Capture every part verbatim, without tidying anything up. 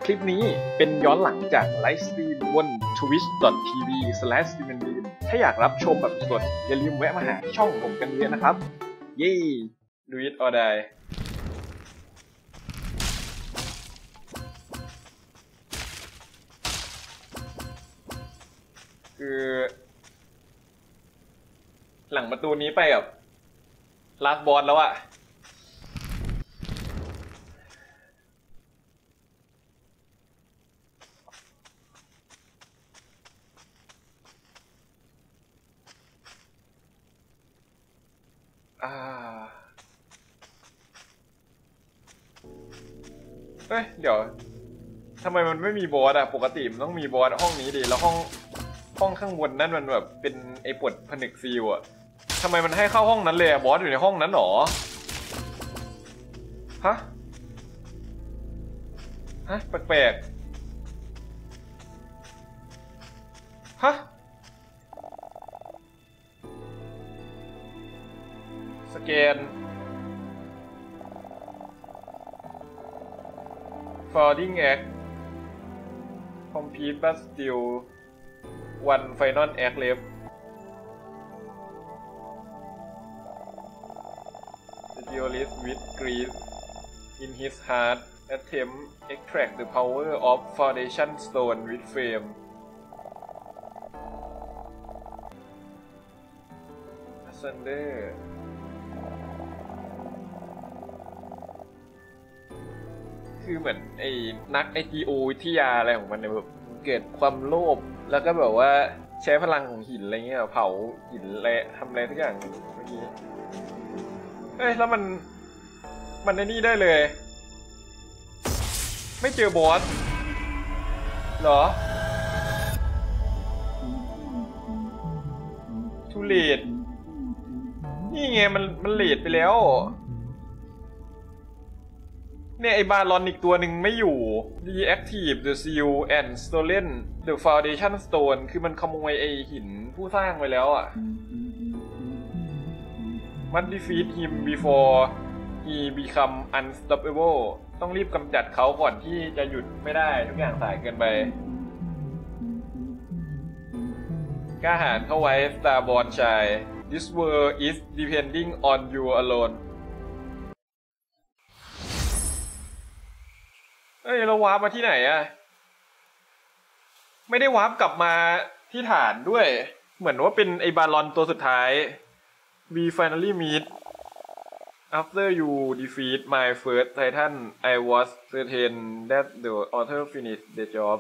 คลิปนี้เป็นย้อนหลังจากไลฟ์สตรีมบน ทวิช ดอท ที วี สแลช สตรีม ดี ถ้าอยากรับชมแบบสดอย่าลืมแวะมาหาช่องผมกันเยอะนะครับเย้ Do it or die คือหลังประตูนี้ไปแบบลาสบอสแล้วอะเฮ้ยเดี๋ยวทำไมมันไม่มีบอสอะปกติมันต้องมีบอสห้องนี้ดิแล้วห้องห้องข้างบนนั่นมันแบบเป็นไอ้ปลดผนึกซีลอะทำไมมันให้เข้าห้องนั้นเลยอะบอสอยู่ในห้องนั้นหรอฮะฮะแปลกๆฮะสแกนFolding Act Complete but still one final act left The duelist with grief in his heart attempt extract the power of Foundation Stone with flame Asunderคือเหมือนไอ้นักไอจีโอวิทยาอะไรของมันเนี่ยแบบเกิดความโลภแล้วก็แบบว่าใช้พลังของหินอะไรเงี้ยเผาหินและทำอะไรทุกอย่างเมื่อกี้เอ้ยแล้วมันมันในนี่ได้เลยไม่เจอบอสเหรอทูเลตนี่ไงมันมันเลทไปแล้วเนี่ยไอบาลอนอีกตัวหนึ่งไม่อยู่ Deactive the seal and stolen the foundation stone คือมันขโมยไอหินผู้สร้างไปแล้วอ่ะ Must defeat him before he become unstoppable ต้องรีบกำจัดเขาก่อนที่จะหยุดไม่ได้ทุกอย่างสายเกินไปกล้าหาญเข้าไว้ Starborn ชาย This world is depending on you aloneเอ้ยเราวาร์ปมาที่ไหนอะไม่ได้วาร์ปกลับมาที่ฐานด้วยเหมือนว่าเป็นไอบาลอนตัวสุดท้าย We finally meet after you defeat my first titan I was certain that the author finished the job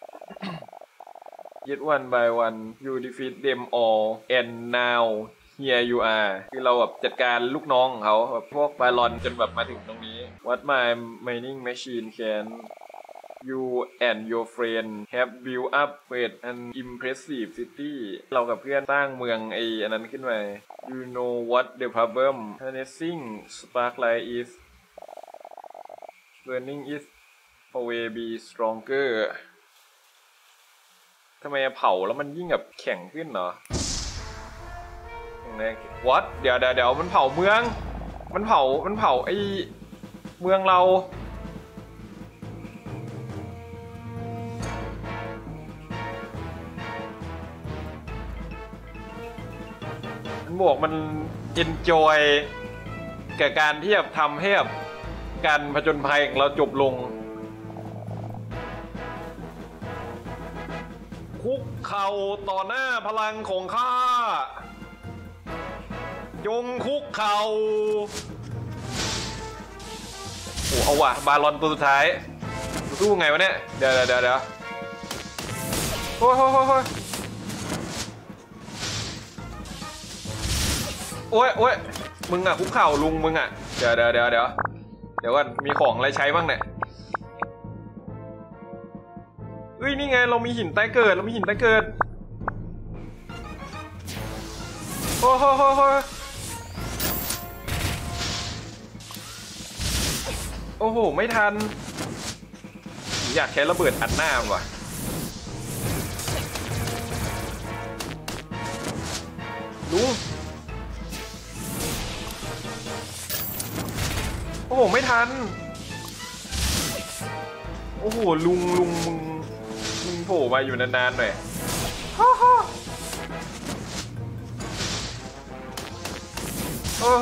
yet one by one you defeat them all and now here you are คือเราแบบจัดการลูกน้องของเขาแบบพวกบาลอนจนแบบมาถึงตรงนี้ What my mining machine can you and your friend have built up with an impressive city เรากับเพื่อนสร้างเมืองไอ้อันนั้นขึ้นมา You know what the problem harnessing sparklight is burning it always be stronger ทำไมเผาแล้วมันยิ่งแบบแข็งขึ้นเหรอวัดเดี๋ยวเดี๋ยวเดี๋ยวมันเผาเมืองมันเผามันเผาไอเมืองเรามันบอกมัน enjoy กับการที่จะทำให้แบบการผจญภัยของเราจบลงคุกเข่าต่อหน้าพลังของข้าจงคุกเข่าโอ้เอาว่ะบาลอนตัวสุดท้ายสู้ไงวะเนี่ยเดี๋ยวเดี๋ยวเดี๋ยวโอ้ยโอ้ยโอ้ยโอ้ยโอ้ยมึงอะคุกเข่าลุงมึงอะเดี๋ยวเดี๋ยวเดี๋ยวเดี๋ยวเดี๋ยวก่อนมีของอะไรใช้บ้างเนี่ยเอ้ยนี่ไงเรามีหินใต้เกิดเรามีหินใต้เกิดโอ้โหโอ้โหโอ้โหไม่ทันอยากใช้ระเบิดอัดหน้าว่ะลุงโอ้โหไม่ทันโอ้อ้โหลุงลุงมึงมึงโผล่มาอยู่นานๆหน่อยฮ่าฮ่าโอ้โห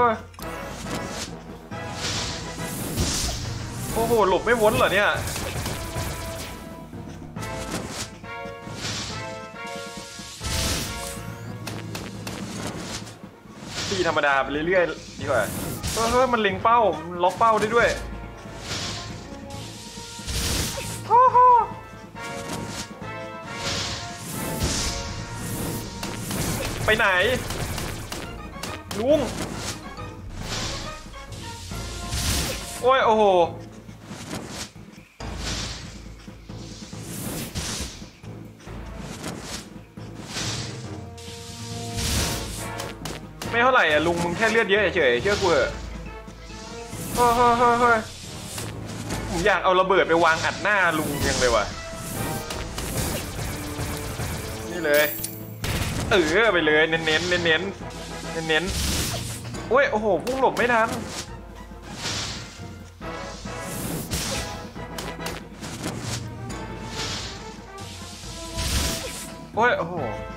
โอ้โหหลบไม่พ้นเหรอเนี่ยตีธรรมดาไปเรื่อยๆดีกว่าเฮ้ยมันเล็งเป้าล็อกเป้าได้ด้วยไปไหนลุงโอ้ยโอ้โหไม่เท่าไหร่อ่ะลุงมึงแค่เลือดเยอะเฉยๆเชื่อกูเหอะเฮ้ยเฮ้ยเฮ้ยเฮ้ยผมอยากเอาระเบิดไปวางอัดหน้าลุงยังเลยว่ะนี่เลยเออไปเลยเน้นเน้นเน้นเน้นเน้นเน้นโอ้ยโอ้โหพุ่งหลบไม่ทันโอ้ยโอ้โห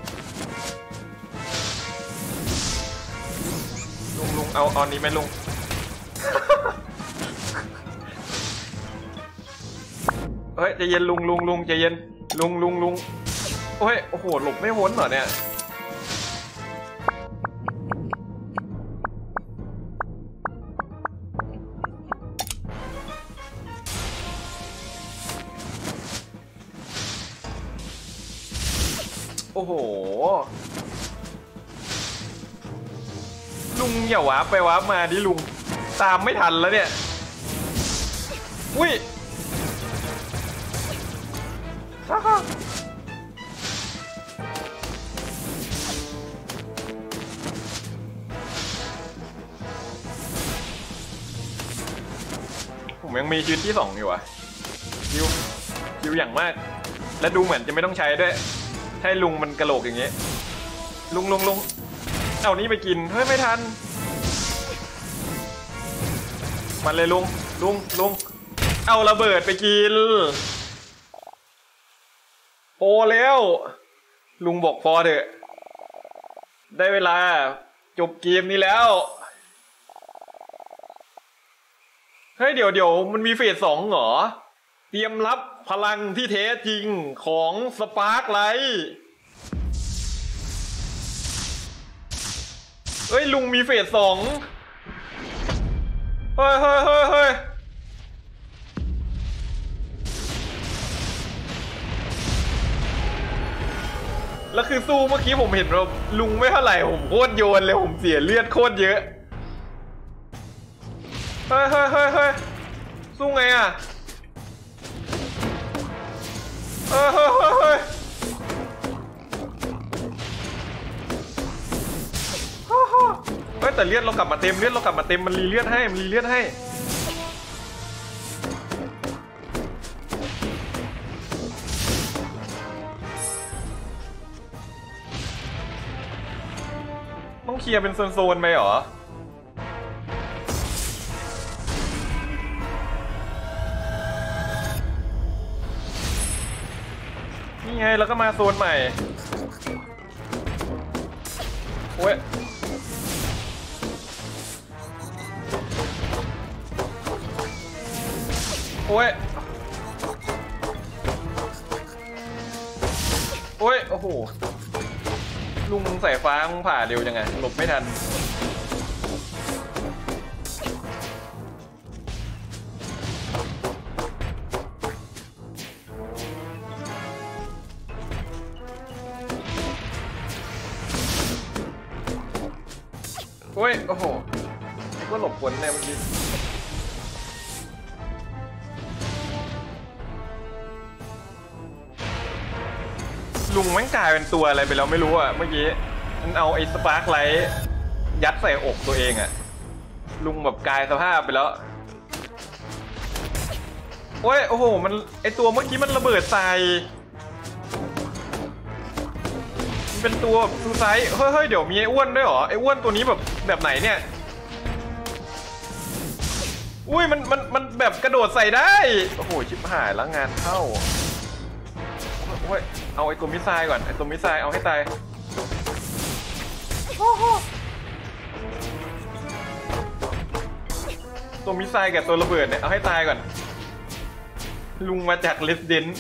ลุงลุงเอาเอานี้ไหมลุงเฮ้ยใจเย็นลุงลุงลุงใจเย็นลุงลุงลุงโอ้ยโอ้โหหลบไม่พ้นเหรอเนี่ยโอ้โหลุงอย่าวาร์ปไปวาร์ปมาดิลุงตามไม่ทันแล้วเนี่ยอุ้ยผมยังมีชีวิตที่สองอยู่อ่ะคิวคิวอย่างมากและดูเหมือนจะไม่ต้องใช้ด้วยให้ลุงมันกระโหลกอย่างเงี้ยลุงลุงลุงเอานี่ไปกินเฮ้ยไม่ทันมันเลยลุงลุงลุงเอาระเบิดไปกินพอแล้วลุงบอกพอเถอะได้เวลาจบเกมนี้แล้วเฮ้ยเดี๋ยวเดี๋ยวมันมีเฟสสองเหรอเตรียมรับพลังที่แท้จริงของสปาร์คไลท์เฮ้ยลุงมีเฟสสองเฮ้ยเฮ้ยเฮ้ยเฮ้ยแล้วคือสู้เมื่อกี้ผมเห็นว่าลุงไม่เท่าไหร่ผมโคตรโยนเลยผมเสียเลือดโคตรเยอะเฮ้ยเฮ้ยเฮ้ยเฮ้ยสู้ไงอ่ะเฮ้ยเฮ้ยเฮ้ยเฮ้ยเฮ้ยแต่เลือดเรากลับมาเต็มเลือดเรากลับมาเต็มมันรีเลือดให้มันรีเลือดให้ต้องเคลียร์เป็นโซนๆไปเหรอนี่ไงแล้วก็มาโซนใหม่โอ้ยโอ้ยโอ้ยโอ้โหลุงสายฟ้ามึงผ่าเร็วยังไงหลบไม่ทันโอ้ยโอ้โหนี่ก็หลบพ้นแน่เมื่อกี้ลุงแม่งกลายเป็นตัวอะไรไปแล้วไม่รู้อ่ะเมื่อกี้มันเอาไอ้สปาร์คไลท์ยัดใส่อกตัวเองอ่ะลุงแบบกลายสภาพไปแล้วโอ้ยโอ้โหมันไอ้ตัวเมื่อกี้มันระเบิดใส่มันเป็นตัวซูไซด์เฮ้ยเฮ้ยเดี๋ยวมีไอ้อ้วนด้วยเหรอไอ้อ้วนตัวนี้แบบแบบไหนเนี่ยอุ้ยมันมันมันแบบกระโดดใส่ได้โอ้โหชิบหายแล้วงานเข้าโอ้ยเอาไอ้ตัวมิสไซล์ก่อนไอ้ตัวมิสไซล์เอาให้ตายตัวมิสไซล์กับตัวระเบิดเนี่ยเอาให้ตายก่อนลุงมาจากเลสเดน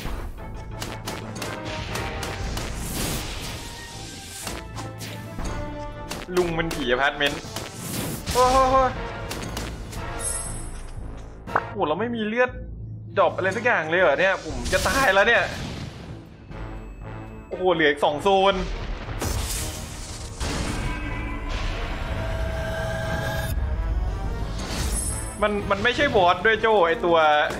ลุงมันผีอพาร์ตเมนต์โอ้โหโอ้เราไม่มีเลือดดรอปอะไรสักอย่างเลยเหรอเนี่ยผมจะตายแล้วเนี่ยโอ้โหเหลืออีกสองโซนมันมันไม่ใช่บอสด้วยโจไอตัว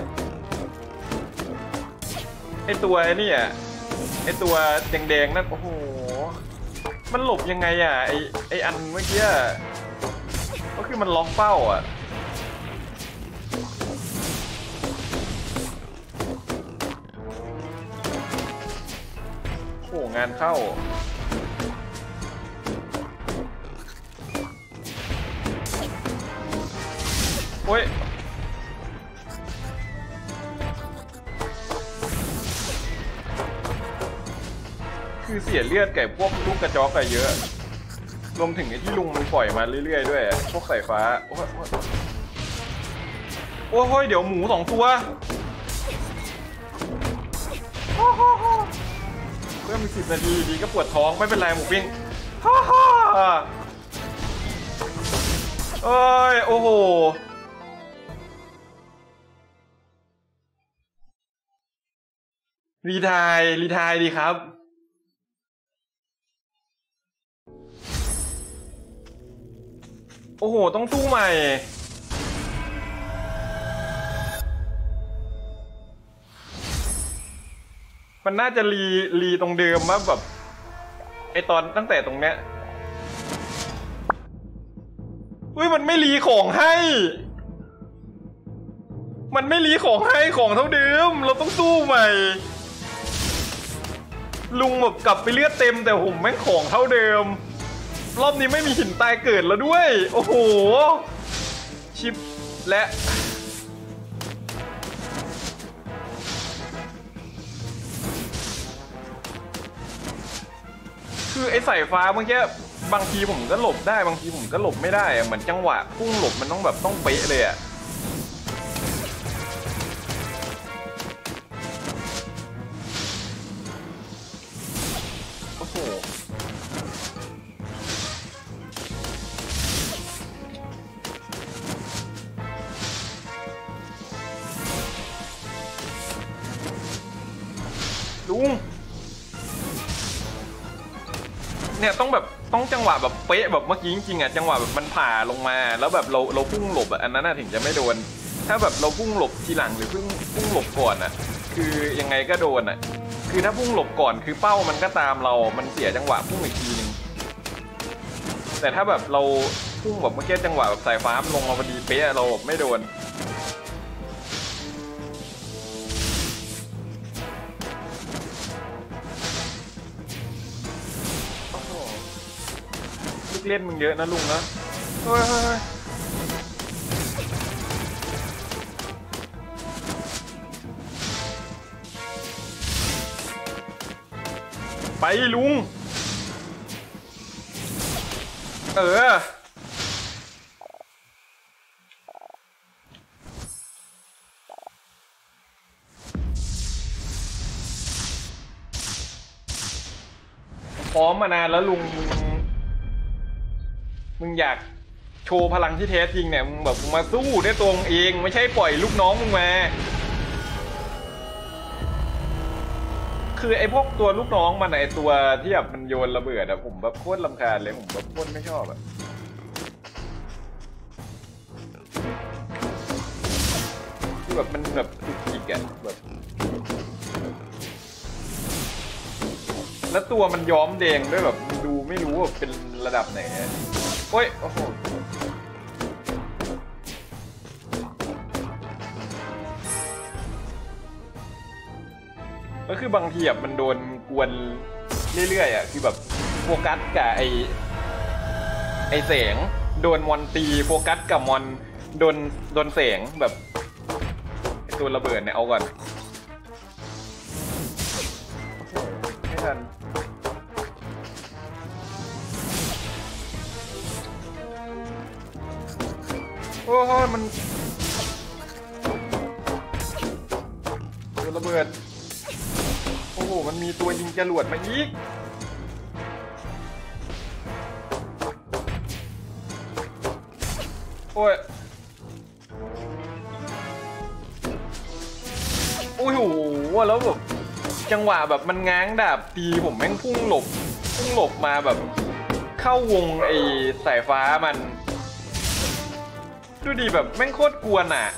ไอตัวนี่อ่ะไอตัวแดงๆนั่นโอ้โหมันหลบยังไงอ่ะไอไออันเมื่อกี้ก็คือมันล็อกเป้าอ่ะโอ้งานเข้าโอ้ยคือเสียเลือดไก่พวกลูกกระจอกไก่เยอะรวมถึงไอ้ที่ลุงมันปล่อยมาเรื่อยๆด้วยพวกสายฟ้าโอ้ยโอ้ยเดี๋ยวหมูสองตัวเพิ่มอีกสิบนาทีดีก็ปวดท้องไม่เป็นไรหมูปิ้งเอ้ยโอ้โหรีไทร์รีไทร์ดีครับโอ้โหต้องสู้ใหม่มันน่าจะรีรีตรงเดิมมาแบบไอตอนตั้งแต่ตรงเนี้ยอุ้ยมันไม่รีของให้มันไม่รีของให้ของเท่าเดิมเราต้องสู้ใหม่ลุงแบบกลับไปเลือดเต็มแต่ผมแม่งของเท่าเดิมรอบนี้ไม่มีหินตายเกิดแล้วด้วยโอ้โหชิปและคือไอ้สายฟ้าเมื่อกี้บางทีผมก็หลบได้บางทีผมก็หลบไม่ได้เหมือนจังหวะพุ่งหลบมันต้องแบบต้องเป๊ะเลยอะโอ้โหลุงเนี่ยต้องแบบต้องจังหวะแบบเป๊ะแบบเมื่อกี้จริงๆอ่ะจังหวะแบบมันผ่าลงมาแล้วแบบเราเราพุ่งหลบอ่ะอันนั้นน่ะถึงจะไม่โดนถ้าแบบเราพุ่งหลบทีหลังหรือพุ่งพุ่งหลบก่อนอ่ะคือยังไงก็โดนอ่ะคือถ้าพุ่งหลบก่อนคือเป้ามันก็ตามเรามันเสียจังหวะพุ่งอีกทีนึงแต่ถ้าแบบเราพุ่งแบบเมื่อกี้จังหวะแบบสายฟ้าลงมาพอดีเป๊ะเราแบบไม่โดนเล่นมึงเยอะนะลุงนะเฮ้ยไปลุงเออพร้อมมานานแล้วลุงมึงอยากโชว์พลังที่แท้จริงเนี่ยมึงแบบมาสู้ด้วยตัวมึงเองไม่ใช่ปล่อยลูกน้องมึงมาคือไอ้พวกตัวลูกน้องมันไอ้ตัวที่แบบมันโยนระเบิดอะผมแบบโคตรรำคาญเลยผมแบบโคตรไม่ชอบอะคือแบบมันแบบจุกจิกอะแบบแล้วตัวมันย้อมแดงด้วยแบบดูไม่รู้ว่าเป็นระดับไหนโอ้ยโอ้โหก็คือบางทีแบบมันโดนกวนเรื่อยๆอ่ะคือแบบโฟกัสกับไอไอแสงโดนมอนตีโฟกัสกับมอนโดนโดนแสงแบบตัวระเบิดเนี่ยเอาก่อนไม่ทันโอ้โหมันตัวระเบิดโอ้โหมันมีตัวยิงจรวดมาอีกโอ้ยโอ้โหแล้วแบบจังหวะแบบมันง้างดาบตีผมแม่งพุ่งหลบพุ่งหลบมาแบบเข้าวงไอ้สายฟ้ามันดูดีแบบแม่งโคตรกวนอ่ะ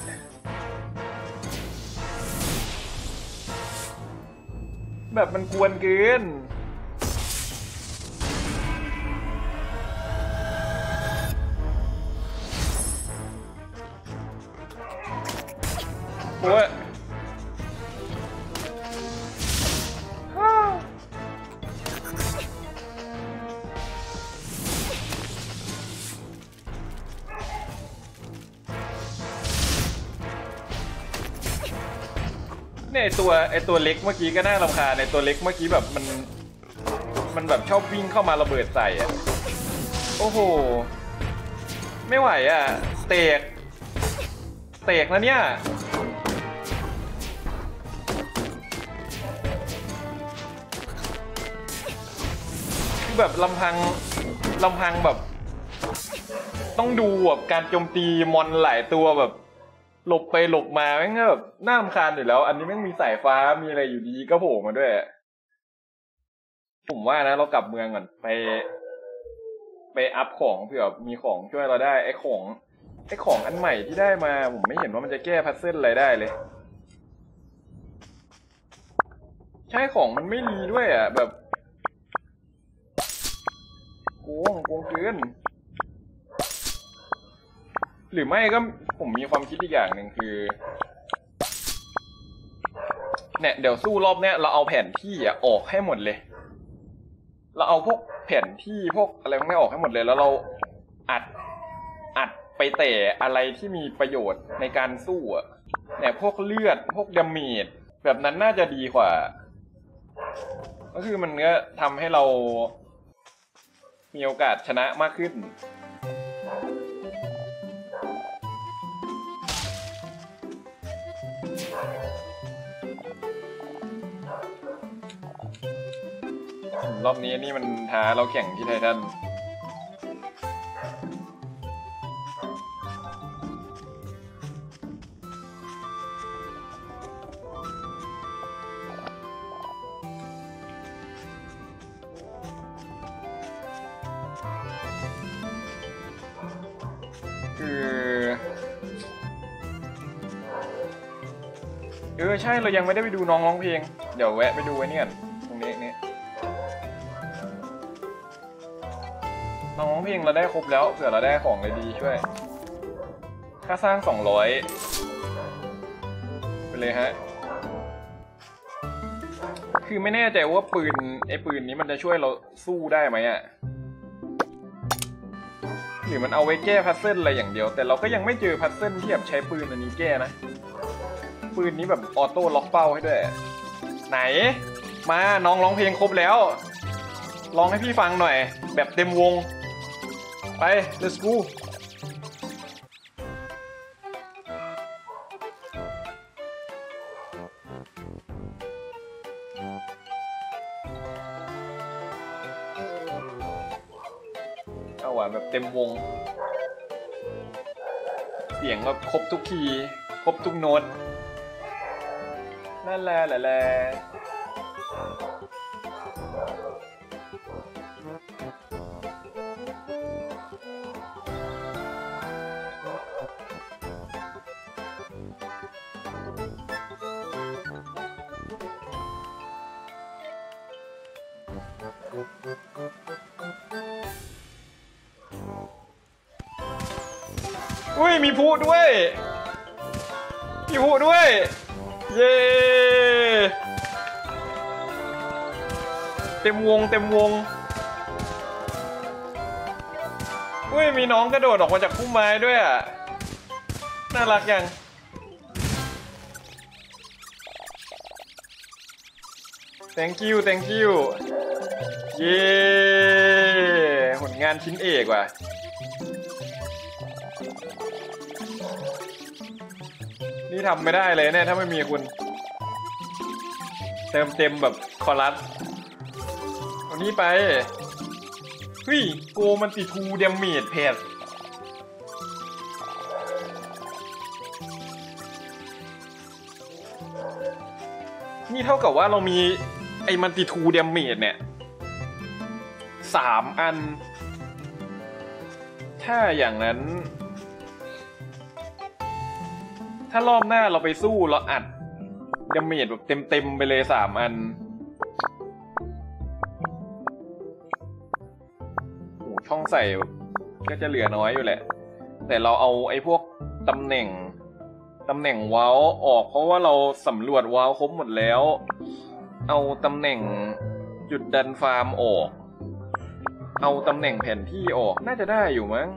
แบบมันกวนเกินโอ้ยเนี่ยตัวไอตัวเล็กเมื่อกี้ก็น่ารำคาญในตัวเล็กเมื่อกี้แบบมันมันแบบชอบวิ่งเข้ามาระเบิดใส่อ่ะโอ้โหไม่ไหวอ่ะเตกเตกนะเนี่ยคือแบบลำพังลำพังแบบต้องดูแบบการโจมตีมอนหลายตัวแบบหลบไปหลบมาแม่งแบบน่ารำคาญอยู่แล้วอันนี้แม่งมีสายฟ้ามีอะไรอยู่ดีก็โผล่มาด้วยผมว่านะเรากลับเมืองก่อนไปไปอัพของเผื่อมีของช่วยเราได้ไอ้ของไอ้ของอันใหม่ที่ได้มาผมไม่เห็นว่ามันจะแก้พัซเซิลอะไรได้เลยใช่ของมันไม่รีด้วยอ่ะแบบโกงโกงเกินหรือไม่ก็ผมมีความคิดอีกอย่างหนึ่งคือเนี่ยเดี๋ยวสู้รอบเนี้ยเราเอาแผนที่อ่ะออกให้หมดเลยเราเอาพวกแผนที่พวกอะไรพวกนี้ออกให้หมดเลยแล้วเราอัดอัดไปแต่อะไรที่มีประโยชน์ในการสู้อ่ะเนี่ยพวกเลือดพวกดาเมจแบบนั้นน่าจะดีกว่าก็คือมันก็ทำให้เรามีโอกาสชนะมากขึ้นรอบนี้นี่มันท้าเราแข่งที่ไททันคือเออใช่เรายังไม่ได้ไปดูน้องร้องเพลงเดี๋ยวแวะไปดูไว้เนี่ยตรงนี้นี่น้องร้องเพลงเราได้ครบแล้วเผื่อเราได้ของอะไรดีช่วยค่าสร้างสองร้อยไปเลยฮะคือไม่แน่ใจว่าปืนไอ้ปืนนี้มันจะช่วยเราสู้ได้ไหมอ่ะหรือมันเอาไว้แก้พัซเซิลอะไรอย่างเดียวแต่เราก็ยังไม่เจอพัซเซิลที่แบบใช้ปืนอันนี้แก้นะปืนนี้แบบออโต้ล็อกเป้าให้ด้วยไหนมาน้องร้องเพลงครบแล้วร้องให้พี่ฟังหน่อยแบบเต็มวงไป let's go เอาว่ะแบบเต็มวงเสียงแบบครบทุกคีย์ครบทุกโน้ตนั่นแหละแหละแหละอุ้ยมีผู้ด้วยมีผู้ด้วยเย้เต็มวงเต็มวงอุ้ยมีน้องกระโดดออกมาจากพุ่มไม้ด้วยอ่ะน่ารักยังthank you thank you เย้ผลงานชิ้นเอกว่ะนี่ทำไม่ได้เลยเนี่ยถ้าไม่มีคุณเติมเต็มแบบคอรัสเอานี้ไปเฮ้ยโกมันติทูเดมเมจเพจนี่เท่ากับว่าเรามีไอ้มันติทูเดมเมจเนี่ยสามอันถ้าอย่างนั้นถ้ารอบหน้าเราไปสู้เราอัดเดมเมจแบบเต็มๆไปเลยสามอันโอ้ช่องใส่ก็จะเหลือน้อยอยู่แหละแต่เราเอาไอ้พวกตำแหน่งตำแหน่งว้าวออกเพราะว่าเราสำรวจว้าวครบหมดแล้วเอาตำแหน่งจุดดันฟาร์มออกเอาตำแหน่งแผนที่ออกน่าจะได้อยู่มั้ง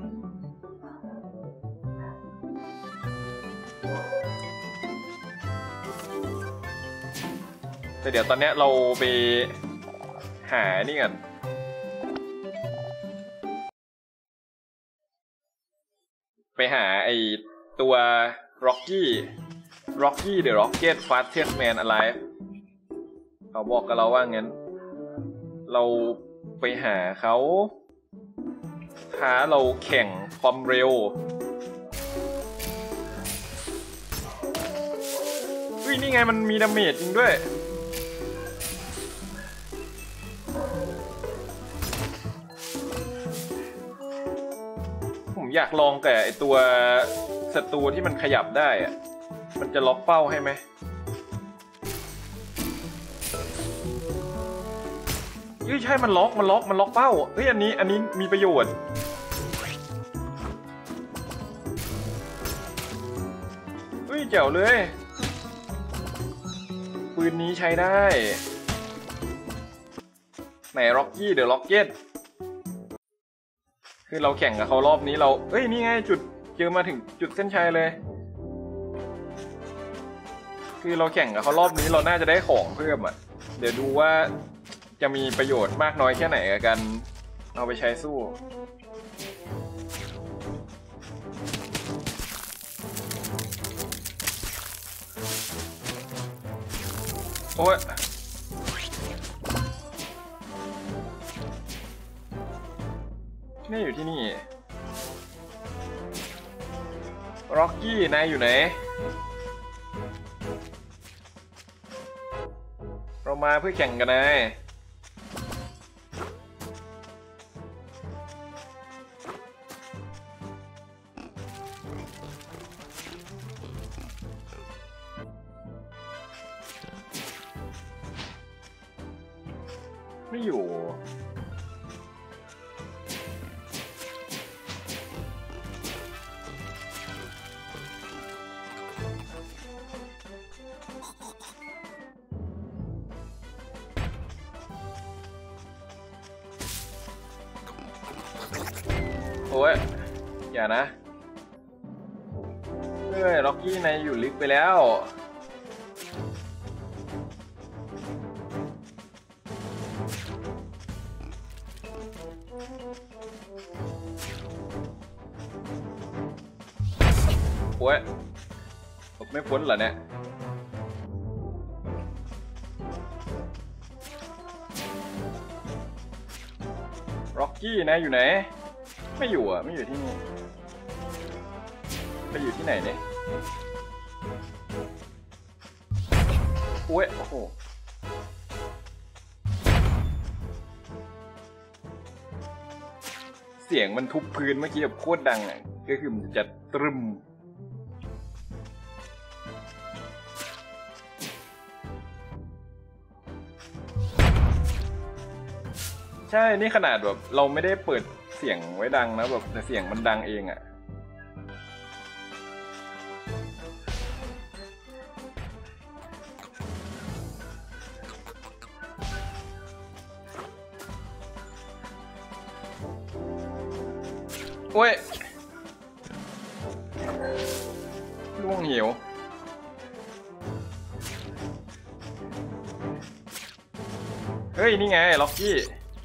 แต่เดี๋ยวตอนนี้เราไปหานี่กันไปหาไอตัว Rocky Rocky the Rocket Fastest Man Alive เขาบอกกับเราว่างั้นเราไปหาเขาท้าเราแข่งความเร็วอุ้ยนี่ไงมันมีดาเมจจริงด้วยผมอยากลองแต่ไอตัวศัตรูที่มันขยับได้อะมันจะล็อกเป้าให้ไหมเฮ้ยใช่มันล็อกมันล็อกมันล็อกเป้าเฮ้ยอันนี้อันนี้มีประโยชน์เฮ้ยเจ๋วเลยปืนนี้ใช้ได้ไหน Rocky the Rocket คือเราแข่งกับเขารอบนี้เราเฮ้ยนี่ไงจุดเจอมาถึงจุดเส้นชัยเลยคือเราแข่งกับเขารอบนี้เราน่าจะได้ของเพิ่มอ่ะเดี๋ยวดูว่าจะมีประโยชน์มากน้อยแค่ไหนกับกันเอาไปใช้สู้โอ้ยนี่อยู่ที่นี่ร็อกกี้นายอยู่ไหนเรามาเพื่อแข่งกันนายไม่อยู่โอ้ยอย่านะเฮ้ยล็อกกี้นายอยู่ลึกไปแล้วโอ้ยหลบไม่พ้นเหรอเนี่ยร็อกกี้นายอยู่ไหนไม่อยู่อ่ะไม่อยู่ที่นี่ไปอยู่ที่ไหนเนี่ยโอ้ยโอ้โหเสียงมันทุบพื้นเมื่อกี้แบบโคตรดังอ่ะก็คือมันจะตรึมใช่นี่ขนาดแบบเราไม่ได้เปิดเสียงไว้ดังนะแบบแต่เสียงมันดังเองอ่ะโอ้ยหิวเฮ้ยนี่ไงล็อกกี้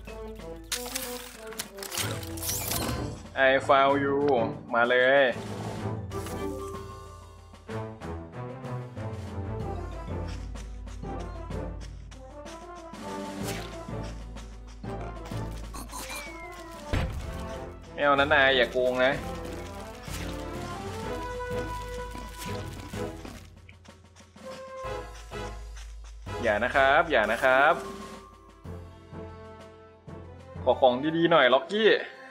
I found you มาเลยไม่เอานะนายอย่าโกงนะอย่านะครับอย่านะครับขอของดีๆหน่อยล็อกกี้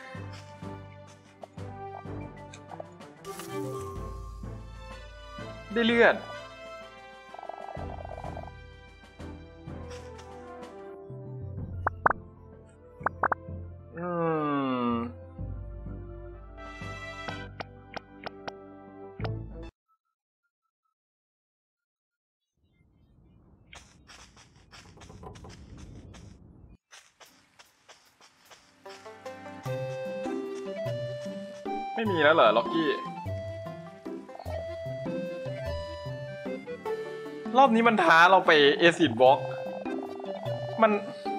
ได้เลือดอืมไม่มีแล้วเหรอล็อกกี้รอบนี้มันท้าเราไปเอซิดบล็อกมัน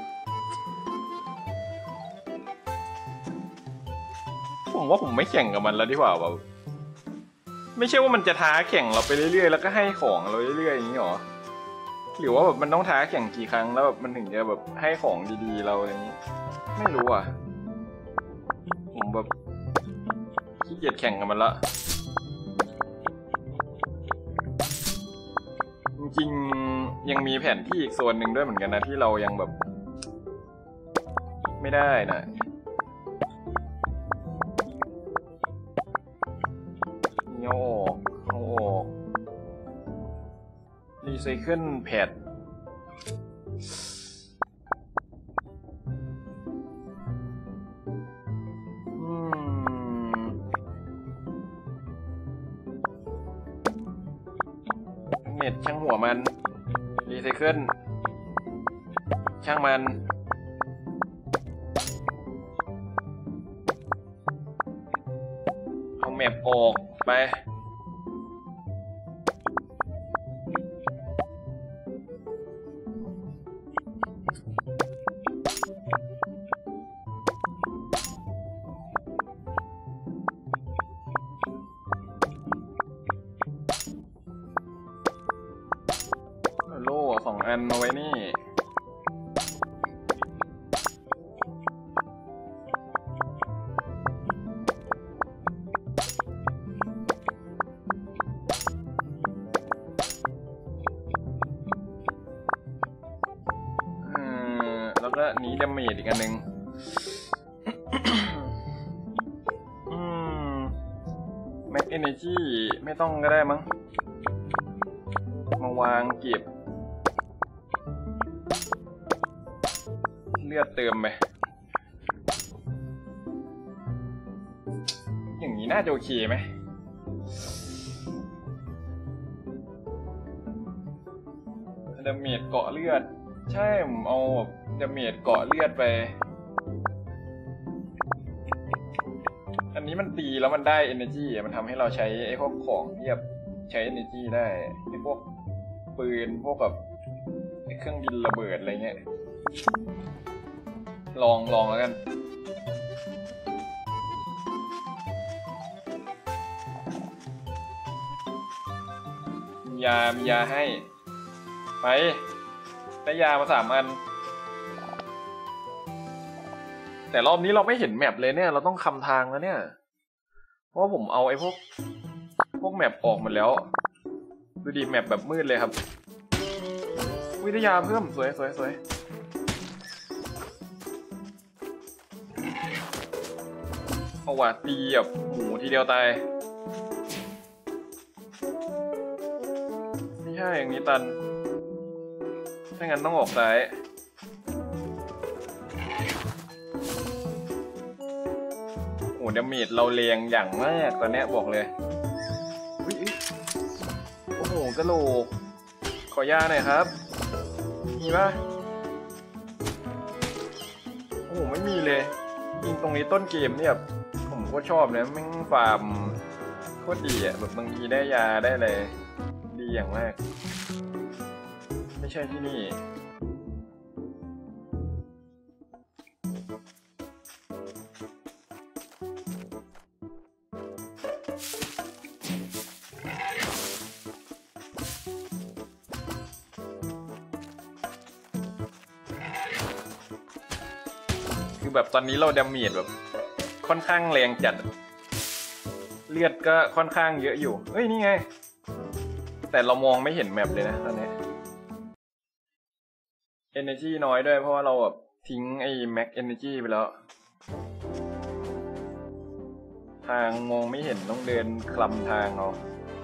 ผมว่าผมไม่แข่งกับมันแล้วดีกว่าแบบไม่ใช่ว่ามันจะท้าแข่งเราไปเรื่อยๆแล้วก็ให้ของเราเรื่อยๆอย่างนี้หรอหรือว่าแบบมันต้องท้าแข่งกี่ครั้งแล้วแบบมันถึงจะแบบให้ของดีๆเราอย่างนี้ไม่รู้อ่ะผมแบบขี้เกียจแข่งกับมันละจริงๆยังมีแผนที่อีกโซนหนึ่งด้วยเหมือนกันนะที่เรายังแบบไม่ได้นะนี่เอาออกเอาออกรีไซเคิลแพดเน็ตช่างหัวมันรีไซเคิลช่างมันเอาแมปออกไปโล่สองอันเอาไว้นี่แล้วก็นี้ดาเมจอีกอันหนึ่งแม็กเอเนจีไม่ต้องก็ได้มั้งมาวางเก็บเลือดเติมไปอย่างนี้น่าจะโอเคไหมดาเมจเกาะเลือดใช่ผมเอาดาเมจเกาะเลือดไปอันนี้มันตีแล้วมันได้ energy มันทำให้เราใช้ไอ้พวกของที่แบบใช้ energy ได้ไอ้พวกปืนพวกแบบไอ้เครื่องบินระเบิดอะไรเงี้ยลองลองแล้วกันมียามียาให้ไปได้ยามาสามอันแต่รอบนี้เราไม่เห็นแมปเลยเนี่ยเราต้องคำทางแล้วเนี่ยเพราะว่าผมเอาไอ้พวกพวกแมปออกหมดแล้วดูดีแมปแบบมืดเลยครับวิทยาเพิ่มสวยสวยสวยเอาว่ะตีแบบหมูทีเดียวตายไม่ใช่อย่างนี้ตันถ้างั้นต้องออกซ้ายโอ้ดาเมจเราแรงอย่างมากตอนนี้บอกเลยโอ้โหกระโหลกขอยาหน่อยครับมีปะโอ้โหไม่มีเลยยิงตรงนี้ต้นเกมเนี่ยผมก็ชอบนะแม่งฟาร์มโคตรดีอ่ะแบบบางทีได้ยาได้อะไรดีอย่างมากไม่ใช่ที่นี่คือแบบตอนนี้เราดาเมจแบบค่อนข้างแรงจัดเลือดก็ค่อนข้างเยอะอยู่เฮ้ยนี่ไงแต่เรามองไม่เห็นแมปเลยนะตอนนี้ energy น้อยด้วยเพราะว่าเราแบบทิ้งไอ้ max energy ไปแล้วทางมองไม่เห็นต้องเดินคลำทางเอา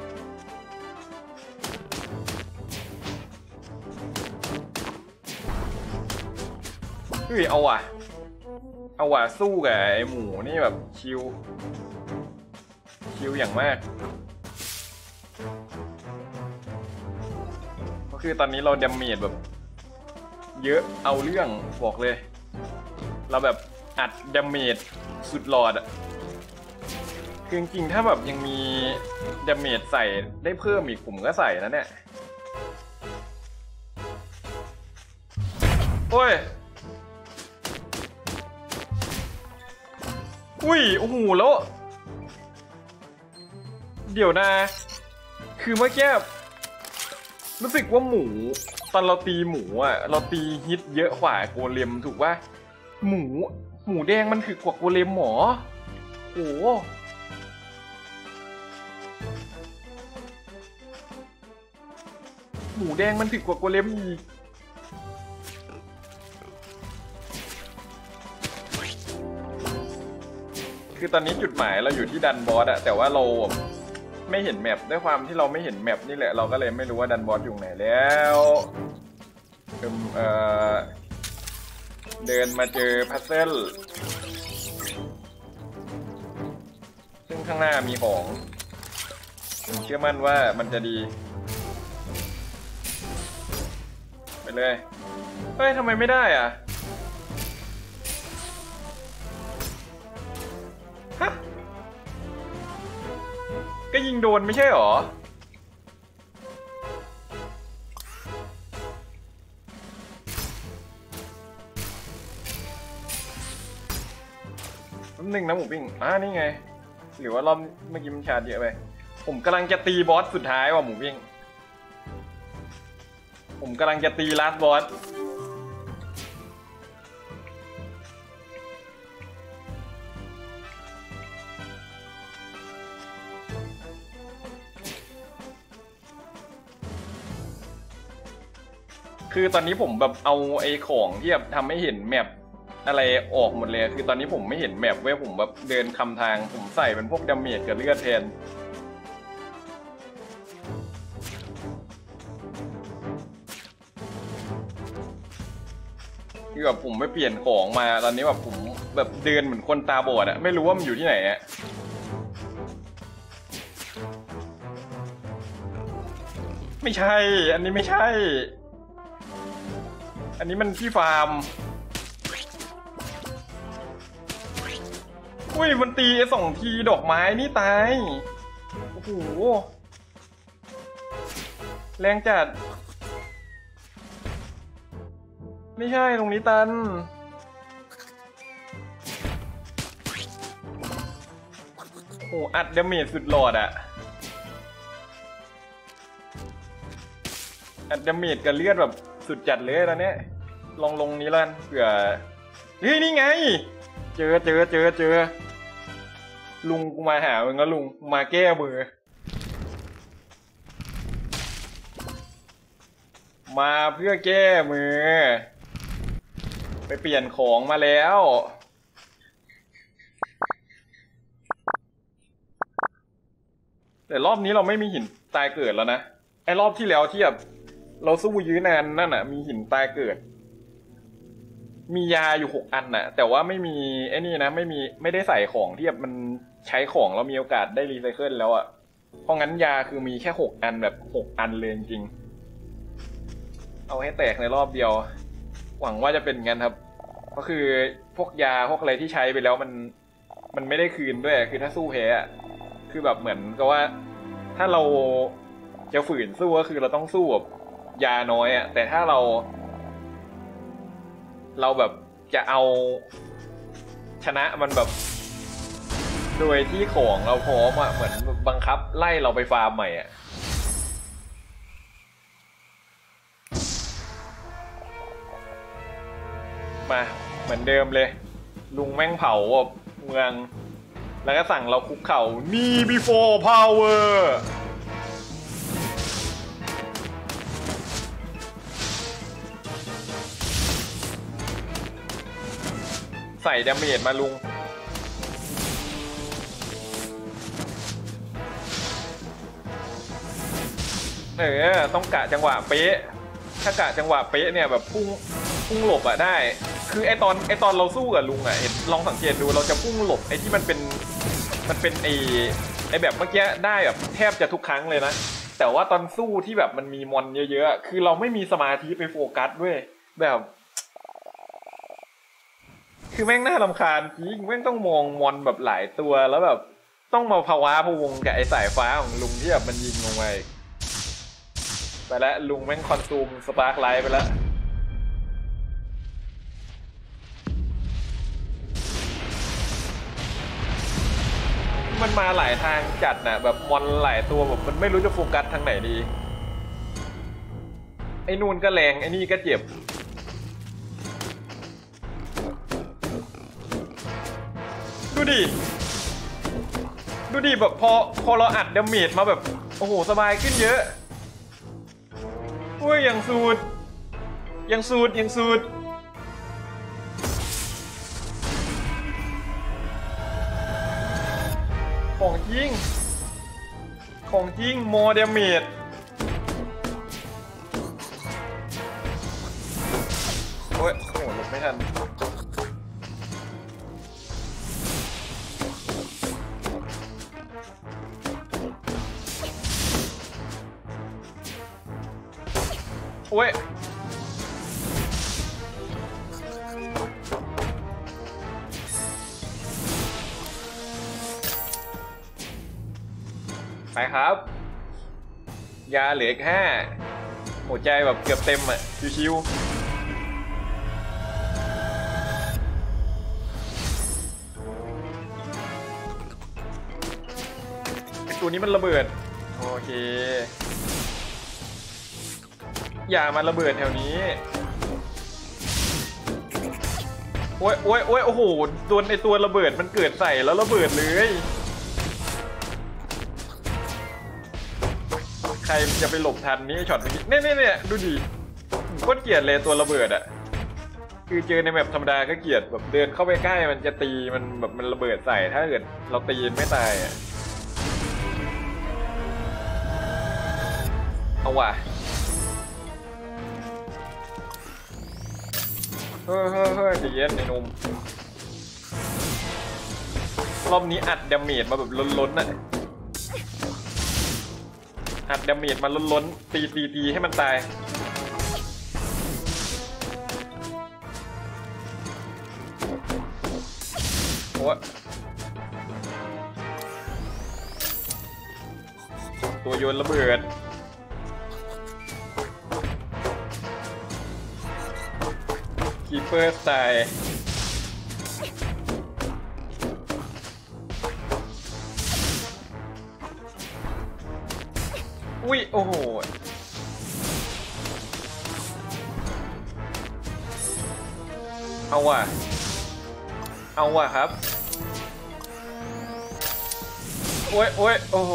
เฮ้ยเอาว่ะเอาว่ะสู้กับไอ้หมูนี่แบบชิวชิวอย่างมากก็คือตอนนี้เราดาเมจแบบเยอะเอาเรื่องบอกเลยเราแบบอัดดาเมจสุดหลอดอะคือจริงๆถ้าแบบยังมีดาเมจใส่ได้เพิ่มอีกผมก็ใส่นะเนี่ยโอ้ยอุ้ยโอ้โหแล้วเดี๋ยวนะคือเมื่อกี้รู้สึกว่าหมูตอนเราตีหมูอ่ะเราตีฮิตเยอะกว่าโกเลมถูกป่ะหมูหมูแดงมันคือกว่าโกเลมหมอโอ้หมูแดงมันถึกกว่าโกเลมอีกคือตอนนี้จุดหมายเราอยู่ที่ดันบอสอะแต่ว่าเราไม่เห็นแมปด้วยความที่เราไม่เห็นแมปนี่แหละเราก็เลยไม่รู้ว่าดันบอสอยู่ไหนแล้วเออเดินมาเจอพัซเซิลซึ่งข้างหน้ามีของผมเชื่อมั่นว่ามันจะดีไปเลยเฮ้ยทำไมไม่ได้อ่ะฮะก็ยิงโดนไม่ใช่หรอหนึ่งนะหมูปิ้งอ่านี่ไงหรือว่ารอบเมื่อกี้มันชาร์จเยอะไปผมกำลังจะตีบอสสุดท้ายว่ะหมูปิ้งผมกำลังจะตีลาสบอสคือตอนนี้ผมแบบเอาไอ้ของที่แบบทำให้เห็นแมปอะไรออกหมดเลยคือตอนนี้ผมไม่เห็นแมปเว้ยผมแบบเดินคำทางผมใส่เป็นพวกดาเมจกับเลือดแทนคือแบบผมไม่เปลี่ยนของมาตอนนี้แบบผมแบบเดินเหมือนคนตาบอดอะไม่รู้ว่ามันอยู่ที่ไหนอะไม่ใช่อันนี้ไม่ใช่อันนี้มันที่ฟาร์มอุ้ยมันตีไอ้สองทีดอกไม้นี่ตายโอ้โหแรงจัดไม่ใช่ตรงนี้ตันโอ้อัดดาเมจสุดหลอดอะอัดดาเมจกับเลือดแบบสุดจัดเลยตอนนี้ลองลงนี้แล้วเผื่อเฮ้ยนี่ไงเจอเจอเจอเจอลุงกูมาหามึงแล้วลุงมาแก้มือมาเพื่อแก้มือไปเปลี่ยนของมาแล้วแต่รอบนี้เราไม่มีหินตายเกิดแล้วนะไอ้รอบที่แล้วที่แบบเราสู้ยื้อนานนั่นน่ะมีหินตายเกิดมียาอยู่หกอันน่ะแต่ว่าไม่มีไอ้นี่นะไม่มีไม่ได้ใส่ของที่แบบมันใช้ของแล้วมีโอกาสได้รีไซเคิลแล้วอ่ะเพราะงั้นยาคือมีแค่หกอันแบบหกอันเลยจริงๆเอาให้แตกในรอบเดียวหวังว่าจะเป็นงั้นครับก็คือพวกยาพวกอะไรที่ใช้ไปแล้วมันมันไม่ได้คืนด้วยคือถ้าสู้แพ้คือแบบเหมือนกับว่าถ้าเราจะฝืนสู้ก็คือเราต้องสู้แบบยาน้อยอะแต่ถ้าเรา เราแบบจะเอาชนะมันแบบโดยที่ของเราพร้อมอะเหมือนบังคับไล่เราไปฟาร์มใหม่อะมาเหมือนเดิมเลยลุงแม่งเผาเมืองแล้วก็สั่งเราคุกเข่านี่ before power ใส่ดาเมจมาลุงเออต้องกะจังหวะเป๊ะถ้ากะจังหวะเป๊ะเนี่ยแบบพุ่งพุ่งหลบอะได้คือไอตอนไอตอนเราสู้กับลุงอะเห็นลองสังเกตดูเราจะพุ่งหลบไอที่มันเป็นมันเป็นไอไอแบบเมื่อกี้ได้แบบแทบจะทุกครั้งเลยนะแต่ว่าตอนสู้ที่แบบมันมีมอนเยอะๆคือเราไม่มีสมาธิไปโฟกัสด้วยแบบคือแม่งน่ารำคาญจริงแม่งต้องมองมอนแบบหลายตัวแล้วแบบต้องมาภาวะพะวงกับไอสายฟ้าของลุงที่แบบมันยิงลงไปไปแล้วลุงแม่งคอนซูมสปาร์คไลท์ไปแล้วมันมาหลายทางจัดนะแบบมอนหลายตัวแบบมันไม่รู้จะโฟกัสทางไหนดีไอ้นู่นก็แรงไอ้นี่ก็เจ็บดูดิดูดิแบบพอพอเราอัดดาเมจมาแบบโอ้โหสบายขึ้นเยอะโอ้ยยังสูดยังสูดยังสูดของจริงของจริงโมเดเมจโอ้ยโอ้หลบไม่ทันโอ้ยไปครับยาเหลืออีกห้าหัวใจแบบเกือบเต็มอ่ะชิวๆไอตัวนี้มันระเบิดโอเคอย่ามาระเบิดแถวนี้โอ้ยโอ้ยโอ้ยโอ้โหโดนไอตัวระเบิดมันเกิดใส่แล้วระเบิดเลยใครจะไปหลบทันนี้ช็อตนี้เนี่ยเนี่ยเนี่ยดูดิโคตรเกลียดเลยตัวระเบิดอ่ะคือเจอในแมปธรรมดาก็เกลียดแบบเดินเข้าไปใกล้มันจะตีมันแบบมันระเบิดใส่ถ้าเกิดเราตีไม่ตายอ่ะเอาว่ะเฮ้ยเฮ้ยเฮ้ยใจเย็นไอ้นุ่มรอบนี้อัดดาเมจมาแบบล้นๆน่ะอัดดาเมจมาล้นๆตีตีตีให้มันตายโอ้ตัวโยนระเบิดคีเปอร์สไตล์อุ้ยโอ้โหเอาว่ะเอาว่ะครับโอ้ยโอ้ยโอ้โห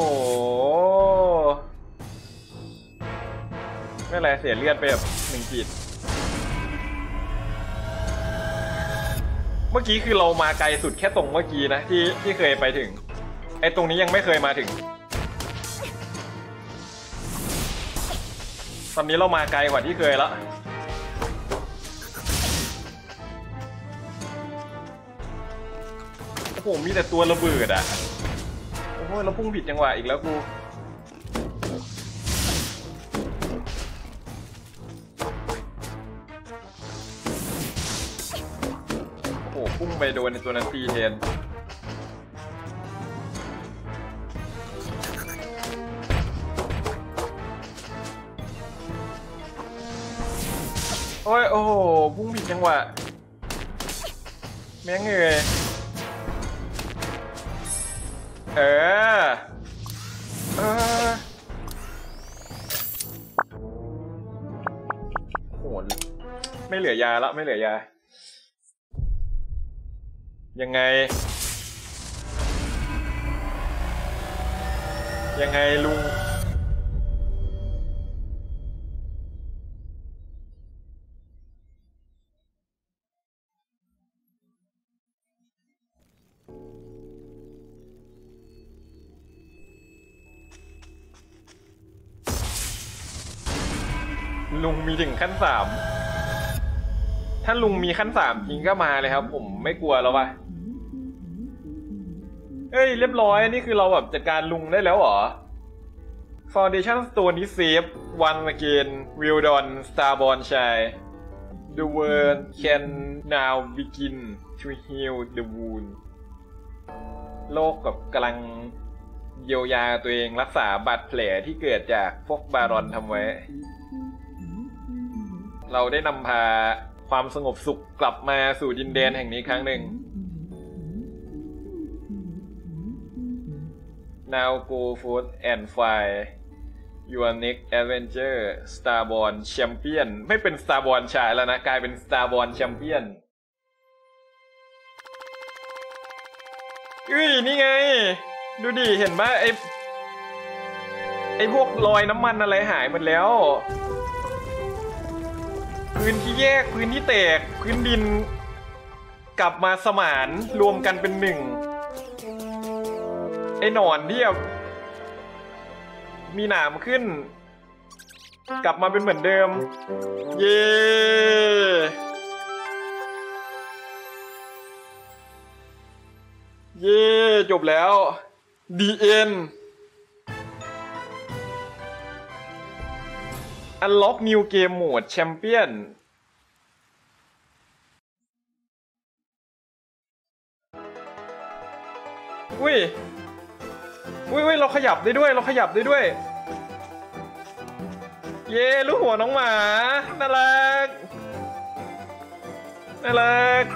ไม่เป็นไรเสียเลือดไปแบบหนึ่งขีดเมื่อกี้คือเรามาไกลสุดแค่ตรงเมื่อกี้นะที่ที่เคยไปถึงไอ้ตรงนี้ยังไม่เคยมาถึงตอนนี้เรามาไกลกว่าที่เคยแล้วโอ้โหมีแต่ตัวระเบิดอ่ะโอ้โหเราพุ่งผิดจังหวะอีกแล้วกูโอ้โหพุ่งไปโดนในตัวนั้นตีเทนโอ้ยโอ้โหพุ่งผิดจังหวะแม่งเงยเออเออโหไม่เหลือยาแล้วไม่เหลือยายังไงยังไงลุงลุงมีถึงขั้นสามถ้าลุงมีขั้นสามจริงก็มาเลยครับผมไม่กลัวแล้วว่ะเอ้ยเรียบร้อยนี่คือเราแบบจัดการลุงได้แล้วเหรอ Foundation Stone ที่ Save One Again Will Don Starborn Child The world can now begin to heal the wound โลกกับกำลังเยียวยาตัวเองรักษาบาดแผลที่เกิดจากพวกบารอนทำไว้เราได้นำพาความสงบสุขกลับมาสู่ดินแดนแห่งนี้ครั้งหนึ่ง Now go forth and fight your next adventure Starborn Champion ไม่เป็น Starborn ชายแล้วนะกลายเป็น Starborn Champion อุ้ยนี่ไงดูดิเห็นไหมไอไอพวกรอยน้ำมันอะไรหายหมดแล้วพื้นที่แยกพื้นที่แตกพื้นดินกลับมาสมานรวมกันเป็นหนึ่งไอ้หนอนที่แบบมีหนามขึ้นกลับมาเป็นเหมือนเดิมเย้เย้จบแล้ว The End Unlock New Game Mode Champion อุ้ยอุ้ยอุ้ยเราขยับได้ด้วยเราขยับได้ด้วยเย้ลูกหัวน้องหมาน่ารักน่ารัก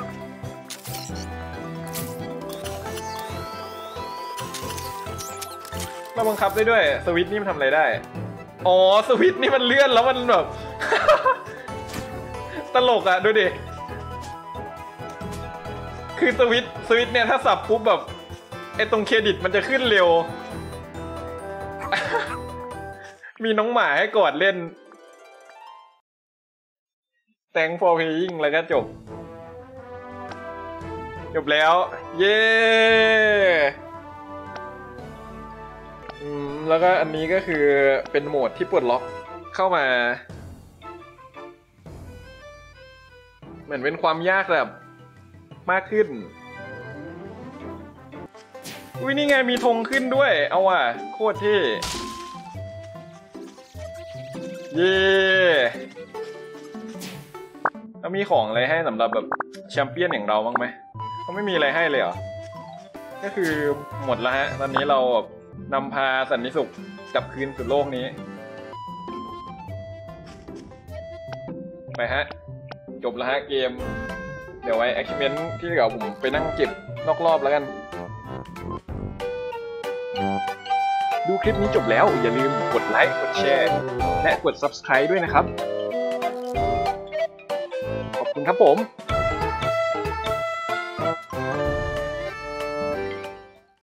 เราบังคับได้ด้วยสวิตช์นี่มันทำอะไรได้อ๋อสวิตช์นี่มันเลื่อนแล้วมันแบบ ตลกอ่ะดูดิคือสวิตช์สวิตช์เนี่ยถ้าสับปุ๊บแบบไอ้ตรงเครดิตมันจะขึ้นเร็ว มีน้องหมาให้กอดเล่น Thanks for playing แล้วก็จบจบแล้วเย้อืมแล้วก็อันนี้ก็คือเป็นโหมดที่ปลดล็อกเข้ามาเหมือนเป็นความยากแบบมากขึ้นอุ้ยนี่ไงมีธงขึ้นด้วยเอาว่ะโคตรเท่เย้แล้วมีของอะไรให้สำหรับแบบแชมเปี้ยนอย่างเราบ้างไหมเขาไม่มีอะไรให้เลยเหรอก็คือหมดแล้วฮะตอนนี้เรานำพาสันนิสุขกลับคืนสู่โลกนี้ไปฮะจบแล้วฮะเกมเดี๋ยวไว้ achievement ที่เหลือผมไปนั่งเก็บนอกรอบแล้วกันดูคลิปนี้จบแล้วอย่าลืมกดไลค์กดแชร์และกด ซับสไครบ์ ด้วยนะครับขอบคุณครับผม